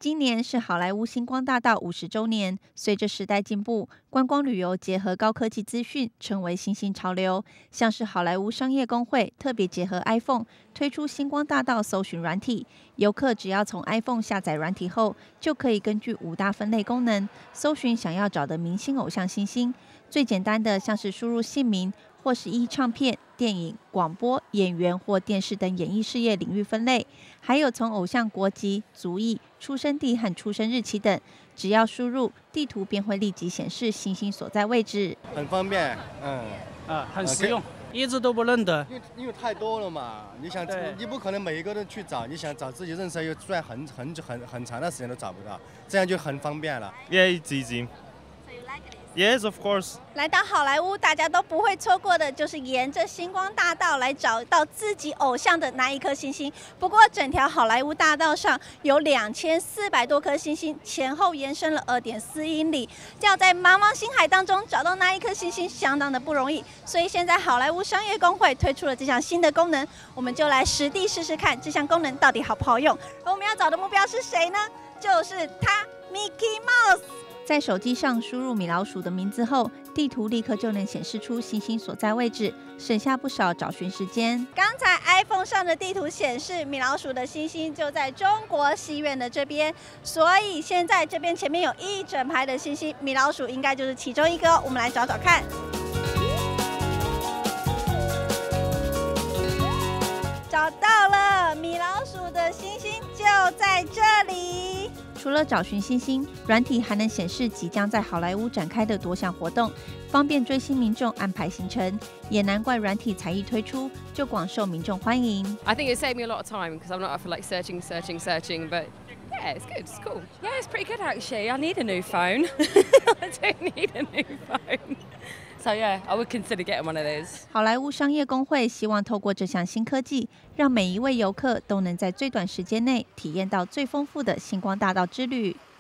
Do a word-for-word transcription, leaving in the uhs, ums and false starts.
今年是好莱坞星光大道五十周年，随着时代进步，观光旅游结合高科技资讯，成为新兴潮流。像是好莱坞商业公会特别结合 iPhone 推出星光大道搜寻软体，游客只要从 iPhone 下载软体后，就可以根据五大分类功能搜寻想要找的明星、偶像、新星。最简单的像是输入姓名，或是依唱片、电影、广播、演员或电视等演艺事业领域分类，还有从偶像国籍、族裔、出生地和出生日期等，只要输入，地图便会立即显示星星所在位置， 很方便，嗯， 啊，很实用，一直都不认得， 因为因为太多了嘛，你想你不可能每一个都去找，你想找自己认识又转很很很很长的时间都找不到，这样就很方便了。 Yeah, it's easy. Yes, of course. 来到好莱坞，大家都不会错过的，就是沿着星光大道来找到自己偶像的那一颗星星。不过，整条好莱坞大道上有两千四百多颗星星，前后延伸了二点四英里，要在茫茫星海当中找到那一颗星星，相当的不容易。所以现在好莱坞商业公会推出了这项新的功能，我们就来实地试试看这项功能到底好不好用。而我们要找的目标是谁呢？就是他 ，Mickey Mouse。 在手机上输入米老鼠的名字后，地图立刻就能显示出星星所在位置，省下不少找寻时间。 刚才 iPhone 上的地图显示，米老鼠的星星就在中国西苑的这边，所以现在这边前面有一整排的星星，米老鼠应该就是其中一个哦。我们来找找看。找到了，米老鼠的星星就在这里。 除了找寻星星，软体还能显示即将在好莱坞展开的多项活动，方便追星民众安排行程。也难怪软体才一推出就广受民众欢迎。 I think it saved me a lot of time because I'm not up for like searching, searching, searching, but yeah, it's good, it's cool. Yeah, it's pretty good actually. I need a new phone. I do need a new phone. So yeah, I would consider getting one of those. 好莱坞商业公会希望透过这项新科技，让每一位游客都能在最短时间内体验到最丰富的星光大道之旅。